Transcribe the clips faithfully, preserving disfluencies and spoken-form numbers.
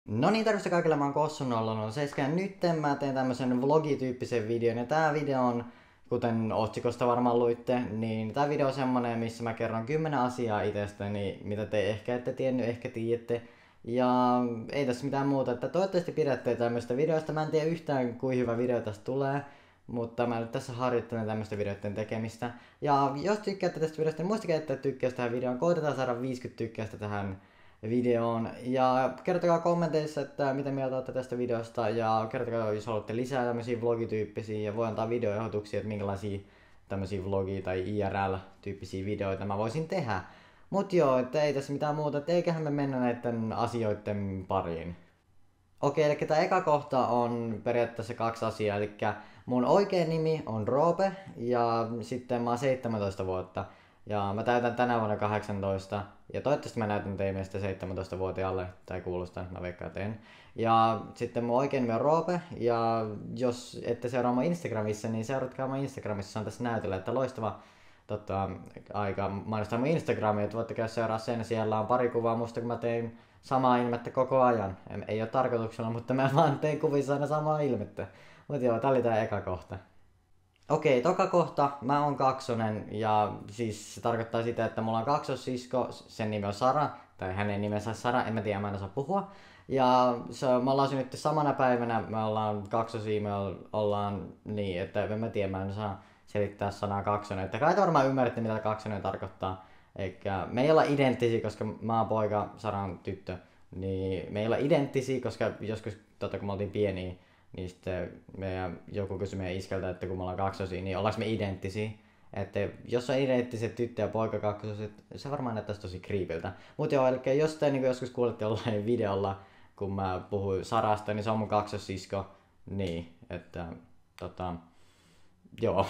No niin, tervetuloa kaikille, mä oon Kossun nolla nolla seitsemän. Nyt mä teen tämmösen vlogityyppisen videon, ja tää video on, kuten otsikosta varmaan luitte, niin tää video on semmonen, missä mä kerron kymmenen asiaa itsestäni, mitä te ehkä ette tiennyt, ehkä tiedätte. Ja ei tässä mitään muuta, että toivottavasti pidätte tämmöstä videosta. Mä en tiedä yhtään kuin hyvä video tästä tulee, mutta mä nyt tässä harjoittelen tämmöstä videoiden tekemistä. Ja jos tykkäätte tästä videosta, niin muistakaa, että tykkäys tähän videoon. Koitetaan saada viisikymmentä tykkäystä tähän videoon. Ja kertokaa kommenteissa, että mitä mieltä olette tästä videosta. Ja kertokaa, jos haluatte lisää tämmösiä vlogityyppisiä. Ja voi antaa videoehdotuksia, että minkälaisia tämmösiä vlogi- tai I R L-tyyppisiä videoita mä voisin tehdä. Mut joo, että ei tässä mitään muuta, että eiköhän me mennä näiden asioiden pariin. Okei, eli tää eka kohta on periaatteessa kaksi asiaa, eli mun oikea nimi on Roope ja sitten mä oon seitsemäntoista vuotta ja mä täytän tänä vuonna kahdeksantoista ja toivottavasti mä näytän teille sitä seitsemäntoista-vuotiaalle, tai kuulostaa, mä veikkaan teen. Ja sitten mun oikea nimi on Roope ja jos ette seuraa mun Instagramissa, niin seuratkaa mun Instagramissa, se on tässä näytöllä, että loistava tota, aika mainostaa mun Instagramia, että voitte käydä seuraa sen, siellä on pari kuvaa musta kun mä tein samaa ilmettä koko ajan. Ei ole tarkoituksella, mutta mä vaan tein kuvissa aina samaa ilmettä. Mut joo, tää oli tää eka kohta. Okei, toka kohta, mä oon kaksonen ja siis se tarkoittaa sitä, että mulla on kaksossisko, sen nimi on Sara, tai hänen nimensä Sara, en mä tiedä, mä en osaa puhua. Ja se, me ollaan synnytty samana päivänä, me ollaan kaksosia, me ollaan niin, että en mä tiedä, mä en osaa selittää sanaa kaksonen. Että kai te varmaan ymmärrätte, mitä kaksonen tarkoittaa. Eikä me ei olla identtisiä, koska mä oon poika, Sara on tyttö. Niin me ei olla identtisiä, koska joskus, tota, kun me oltiin pieniä, niin sitten meidän, joku kysyi meidän iskältä, että kun me ollaan kaksosia, niin ollaanko me identtisiä. Että jos on identtiset tyttö ja poika kaksoset, se varmaan näyttäisi tosi kriipiltä. Mut joo, eli jos te niin joskus kuulette jollain videolla, kun mä puhuin Sarasta, niin se on mun kaksossisko. Niin, että tota, joo.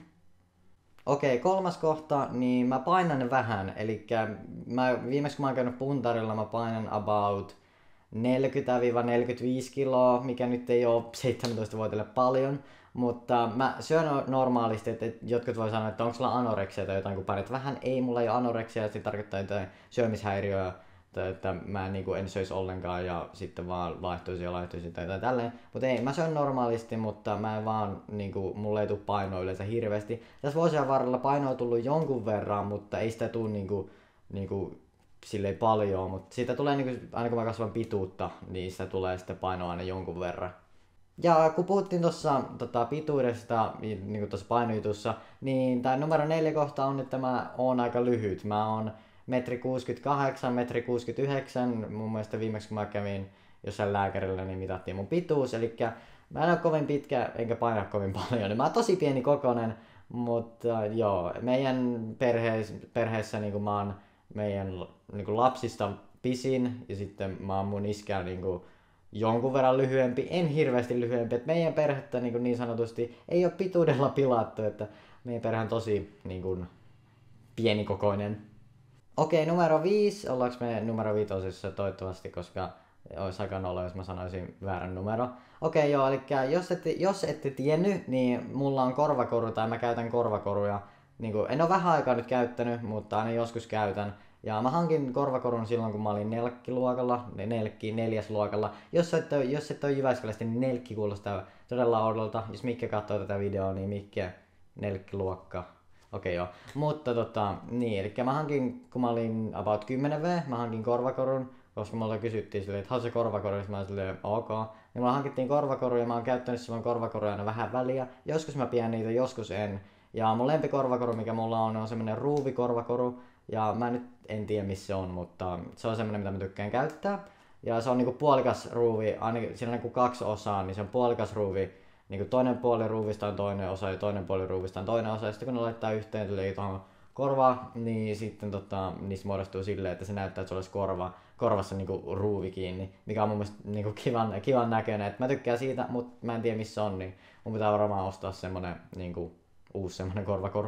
Okei, kolmas kohta, niin mä painan vähän, eli mä, viimeksi kun mä oon käynyt puntarilla, mä painan about neljäkymmentä neljäkymmentäviisi kiloa, mikä nyt ei oo seitsemäntoista-vuotiaille paljon, mutta mä syön normaalisti, että jotkut voi sanoa, että onko sulla anoreksia tai jotain, kun painat vähän, ei mulla ei ole anoreksia, se tarkoittaa jotain syömishäiriöä, että mä en, niin kuin, en söis ollenkaan ja sitten vaan laihtuisi ja laihtuisi tai jotain tälleen. Mutta ei, mä syön normaalisti, mutta mä en vaan, niin kuin, mulle ei tuu painoa yleensä hirveästi. Tässä vuosien varrella painoa on tullut jonkun verran, mutta ei sitä tuu niin kuin, niin kuin, silleen paljon. Mutta siitä tulee, niin kuin, aina kun mä kasvan pituutta, niin sitä tulee sitten painoa aina jonkun verran. Ja kun puhuttiin tuossa tota, pituudesta, niin kuin tuossa painojutussa, niin tämä numero neljä kohta on, että mä oon aika lyhyt. Mä oon metri kuusikymmentäkahdeksan, metri kuusikymmentäyhdeksän, mun mielestä viimeksi kun mä kävin jossain lääkärillä, niin mitattiin mun pituus, eli mä en ole kovin pitkä, enkä paina kovin paljon, niin mä oon tosi pieni kokonen, mutta joo, meidän perheessä, perheessä niin mä oon meidän niin lapsista pisin, ja sitten mä oon mun iskää niin jonkun verran lyhyempi, en hirveästi lyhyempi, että meidän perhettä niin, niin sanotusti ei ole pituudella pilattu, että meidän perhe on tosi niin kuin, pienikokoinen. Okei, numero viisi. Ollaanko me numero viitosessa toivottavasti, koska olisi aika nolla, jos mä sanoisin väärän numero. Okei, joo, eli jos ette, jos ette tiennyt, niin mulla on korvakoru tai mä käytän korvakoruja. Niin kuin, en ole vähän aikaa nyt käyttänyt, mutta aina joskus käytän. Ja mä hankin korvakorun silloin, kun mä olin nelkkiluokalla, nelkki, neljäsluokalla. Jos et, ole, jos et ole Jyväskylästä, niin nelkki kuulostaa todella oudolta. Jos Mikke katsoo tätä videoa, niin Mikke nelkkiluokka. Okei joo, mutta tota, niin, eli mä hankin, kun mä olin about kymmenen vuotta, mä hankin korvakorun, koska mulla kysyttiin silleen, että haluatko se korvakoru, ja mä olin silleen, ok. Niin mulla hankittiin korvakoru, ja mä oon käyttänyt silloin korvakoruja aina vähän väliä. Joskus mä pidän niitä, joskus en. Ja mun lempikorvakoru, mikä mulla on, on semmonen ruuvikorvakoru, ja mä nyt en tiedä missä se on, mutta se on semmonen, mitä mä tykkään käyttää. Ja se on niinku puolikas ruuvi, ainakin siinä on niinku kaksi osaa, niin se on puolikas ruuvi. Niin toinen puoli ruuvista on toinen osa ja toinen puoli ruuvista on toinen osa. Ja sitten kun ne laittaa yhteen tulee tuohon korvaan, niin sitten tota, niistä muodostuu silleen, että se näyttää, että se olisi korva, korvassa niinku ruuvi kiinni. Mikä on mun mielestä niinku kivan, kivan näköinen. Et mä tykkään siitä, mutta mä en tiedä missä on, niin mun pitää varmaan ostaa semmonen niinku, uusi semmonen korvakoru.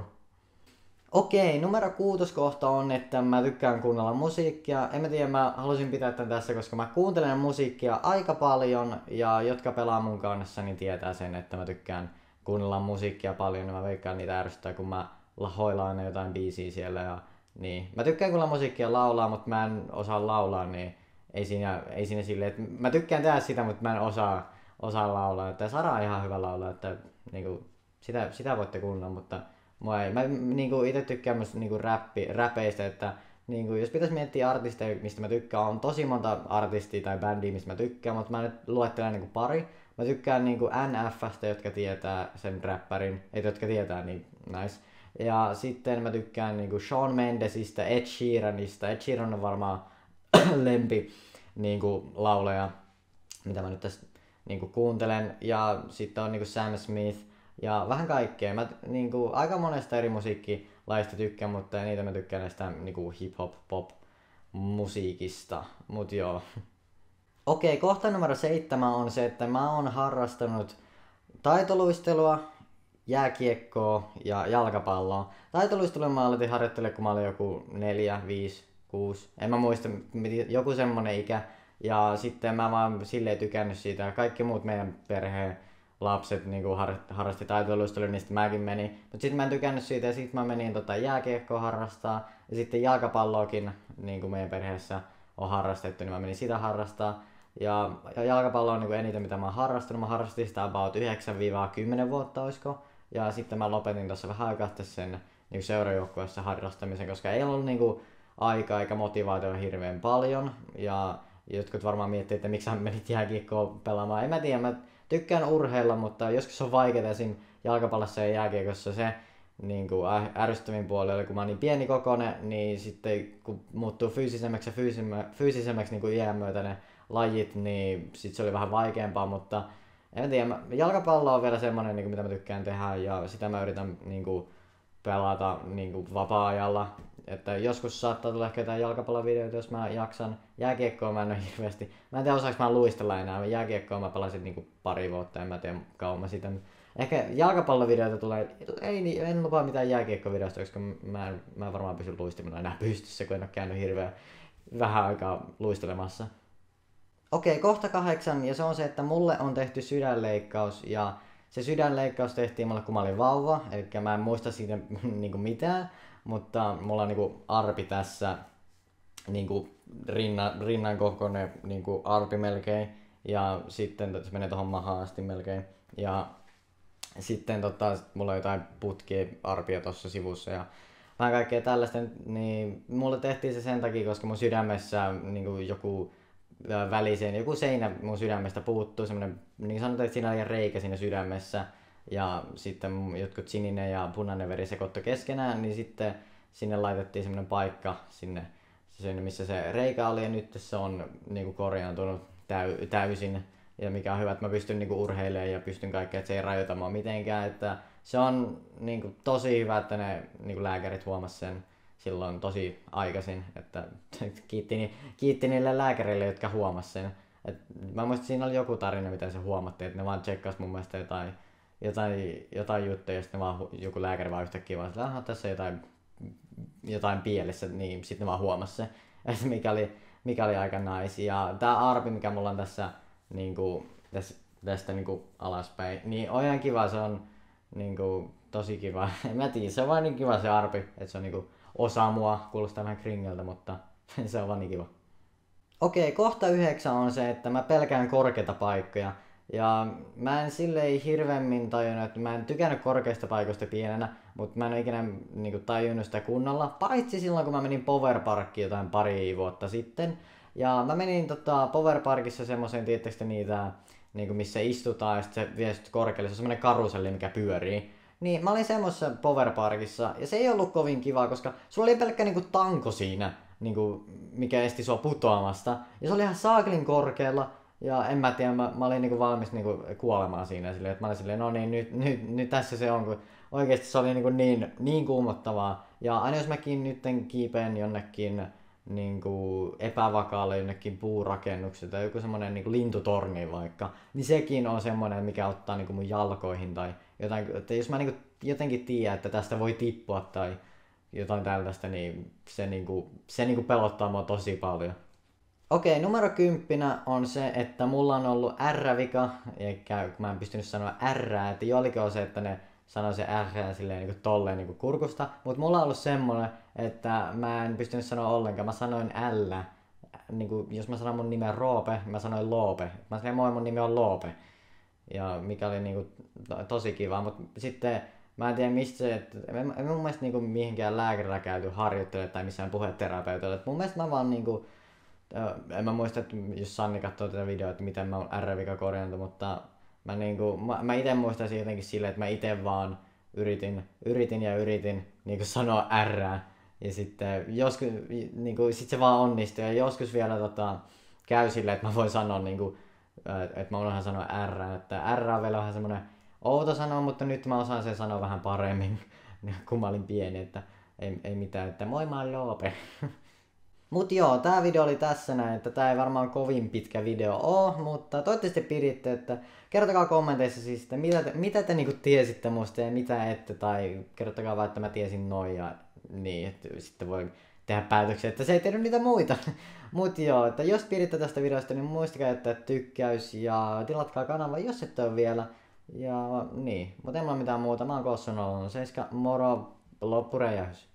Okei, numero kuutoskohta on, että mä tykkään kuunnella musiikkia. En mä tiedä, mä halusin pitää tän tässä, koska mä kuuntelen musiikkia aika paljon. Ja jotka pelaa mun kanssa, niin tietää sen, että mä tykkään kuunnella musiikkia paljon. Ja mä veikkaan niitä ärsyttää, kun mä hoilaan jotain biisiä siellä. Ja, niin. Mä tykkään kuunnella musiikkia laulaa, mutta mä en osaa laulaa, niin ei siinä, ei siinä silleen, että mä tykkään tehdä sitä, mutta mä en osaa, osaa laulaa. Että Sara on ihan hyvä laulaa, että niinku, sitä, sitä voitte kuunnella, mutta mua ei. Mä niinku, itse tykkään myös niinku, räppi, räpeistä, että niinku, jos pitäisi miettiä artisteja, mistä mä tykkään, on tosi monta artistia tai bändiä, mistä mä tykkään, mutta mä nyt luettelen niinku, pari. Mä tykkään niinku, N F:stä, jotka tietää sen räppärin, ei jotka tietää, niin nice. Ja sitten mä tykkään niinku, Shawn Mendesistä, Ed Sheeranista. Ed Sheeran on varmaan lempi niinku, laulaja, mitä mä nyt tässä niinku, kuuntelen. Ja sitten on niinku, Sam Smith ja vähän kaikkea. Mä niinku, aika monesta eri musiikkilaista tykkään, mutta niitä mä tykkään näistä niinku, hip-hop, pop musiikista. Mut joo. Okei, kohta numero seitsemän on se, että mä oon harrastanut taitoluistelua, jääkiekkoa ja jalkapalloa. Taitoluistelua mä aloitin harjoittelemaan, kun mä olin joku neljä, viisi, kuusi. En mä muista, joku semmonen ikä. Ja sitten mä vaan silleen tykännyt siitä. Kaikki muut meidän perheen lapset niin har- harrasti taitoluistelua, niin sitten mäkin menin. Mutta sitten mä en tykännyt siitä ja sitten mä menin tota, jääkiekkoa harrastaa. Ja sitten jalkapalloakin niin kuin meidän perheessä on harrastettu, niin mä menin sitä harrastaa. Ja, ja jalkapallo on niin kuin eniten mitä mä oon harrastanut. Mä harrastin sitä about yhdeksän kymmenen vuotta, oisko. Ja sitten mä lopetin tuossa vähän aikaa sen niin seurajoukkueessa harrastamisen, koska ei ollut niin kuin, aikaa eikä motivaatiota hirveän paljon. Ja jotkut varmaan miettii, että miksi sä menit jääkiekkoa pelaamaan. En mä tiedä, mä tykkään urheilla, mutta joskus on vaikeaa esim. Jalkapallossa ja jääkiekossa se niin kuin ärsyttävin puoli oli, kun mä oon niin pieni kokoinen, niin sitten kun muuttuu fyysisemmäksi ja fyysisemmäksi, fyysisemmäksi niin kuin iän myötä ne lajit, niin sit se oli vähän vaikeampaa, mutta en tiedä, jalkapallo on vielä semmonen, niin mitä mä tykkään tehdä ja sitä mä yritän niin kuin, pelata niin kuin, vapaa-ajalla. Että joskus saattaa tulla ehkä jotain jalkapallovideoita, jos mä jaksan. Jääkiekkoa mä en ole hirveästi. Mä en tiedä osaanko mä luistella enää. Jääkiekkoa mä pelasin niin kuin, pari vuotta, en mä tiedä kauan mä sitä. Ehkä jalkapallovideoita tulee, ei, en lupaa mitään jääkiekkovideosta, koska mä en, mä en varmaan pysy luistimella enää pystyssä, kun en ole käynyt hirveän vähän aikaa luistelemassa. Okei, kohta kahdeksan, ja se on se, että mulle on tehty sydänleikkaus, ja se sydänleikkaus tehtiin mulle, kun mä olin vauva, eli mä en muista siitä niinku mitään, mutta mulla on niinku arpi tässä, niinku rinnan, rinnan kokoinen niinku arpi melkein, ja sitten se menee tohon mahaan asti melkein, ja sitten tota, mulla on jotain putkia arpia tossa sivussa, ja vähän kaikkea tällaista, niin mulle tehtiin se sen takia, koska mun sydämessä niinku joku väliseen, joku seinä mun sydämestä puuttuu, semmonen, niin sanotaan, että siinä oli reikä siinä sydämessä ja sitten jotkut sininen ja punainen veri sekoittu keskenään, niin sitten sinne laitettiin semmonen paikka sinne, sinne missä se reikä oli ja nyt se on niinku korjaantunut täy, täysin ja mikä on hyvä, että mä pystyn niinku urheilemaan ja pystyn kaikkea, että se ei rajoita mua mitenkään, että se on niinku tosi hyvä, että ne niinku lääkärit huomasi sen silloin tosi aikaisin, että kiitti, kiitti niille lääkäreille, jotka huomasi sen. Et mä muistin, että siinä oli joku tarina, mitä se huomattiin, että ne vaan tsekkas mun mielestä jotain, jotain, jotain juttuja, ja sitten vaan joku lääkäri vaan yhtäkkiä vaan, että tässä on jotain, jotain pielessä, niin sitten ne vaan huomasi se, että mikä oli, mikä oli aika nice. Ja tää arpi, mikä mulla on tässä, niinku, tästä, tästä niinku alaspäin, niin on ihan kiva, se on niinku, tosi kiva. En mä tiedä, se on vaan niin kiva se arpi, että se on niinku osa mua, kuulostaa vähän kringeltä, mutta se on vaan niin kiva. Okei, kohta yhdeksän on se, että mä pelkään korkeita paikkoja. Ja mä en silleen hirveämmin tajunnut, että mä en tykännyt korkeista paikoista pienenä, mutta mä en ole ikinä niin tajunnut sitä kunnolla. Paitsi silloin, kun mä menin Power Parkiin jotain pari vuotta sitten. Ja mä menin tota, Power Parkissa semmoiseen, tiedättekö niitä, niin kuin missä istutaan ja sitten se vie korkealle, se on semmoinen karuselli, mikä pyörii. Niin mä olin semmoisessa Power Parkissa ja se ei ollut kovin kiva, koska sulla oli pelkkä niinku tanko siinä, niinku, mikä esti sua putoamasta. Ja se oli ihan saakelin korkealla ja en mä tiedä, mä, mä olin niinku valmis niinku kuolemaan siinä silleen, että mä olin silleen, no niin, nyt, nyt, nyt tässä se on, kun oikeesti se oli niinku niin, niin kuumottavaa. Ja aina jos mäkin nytten kiipeen jonnekin niinku epävakaalle jonnekin puurakennukselle tai joku semmonen niinku lintutorni vaikka, niin sekin on semmonen, mikä ottaa niinku mun jalkoihin tai jotain, että jos mä niinku jotenkin tiedän, että tästä voi tippua tai jotain tällaista, niin se niinku, se niinku pelottaa mua tosi paljon. Okei, numero kymppinä on se, että mulla on ollut R-vika, eikä mä en pystynyt sanoa R, että joillekin on se, että ne sanoo se R silleen niinku tolleen niinku kurkusta, mutta mulla on ollut semmonen, että mä en pystynyt sanoa ollenkaan, mä sanoin L, niinku, jos mä sanon mun nimen Roope, mä sanoin Loope. Mä sanoin, moi mun nimi on Loope. Ja mikä oli niinku to, tosi kiva, mutta sitten mä en tiedä mistä se, että en, en mun mielestä niinku mihinkään lääkärillä käyty harjoittelemaan tai missään puheterapeutilla. Mun mielestä mä vaan niinku, en mä muista, että jos Sanni katsoo tätä videoa, että miten mä oon R-vika korjantu, mutta mä, niinku, mä, mä ite muistaisin jotenkin silleen, että mä ite vaan yritin, yritin ja yritin niinku sanoa R. Ja sitten joskus, niinku, sit se vaan onnistui ja joskus vielä tota, käy silleen, että mä voin sanoa niinku, että mä unohan sanoa R, että R on vielä vähän semmonen outo sanoa, mutta nyt mä osaan sen sanoa vähän paremmin, kun mä olin pieni, että ei, ei mitään, että moi mä oon Loope. Mut joo, tää video oli tässä näin, että tää ei varmaan kovin pitkä video oo, mutta toivottavasti piditte, että kertokaa kommenteissa siis, että mitä te, mitä te niinku tiesitte musta ja mitä ette, tai kertokaa vaan, että mä tiesin noin ja niin, että sitten voi tehdä päätöksiä, että se ei tiedä niitä muita. Mut joo, että jos piditte tästä videosta, niin muistakaa jättää tykkäys ja tilatkaa kanava, jos ette ole vielä. Ja niin, mutta en mä mitään muuta, mä oon Kossu nolla nolla seitsemän, moro, loppuräjähys.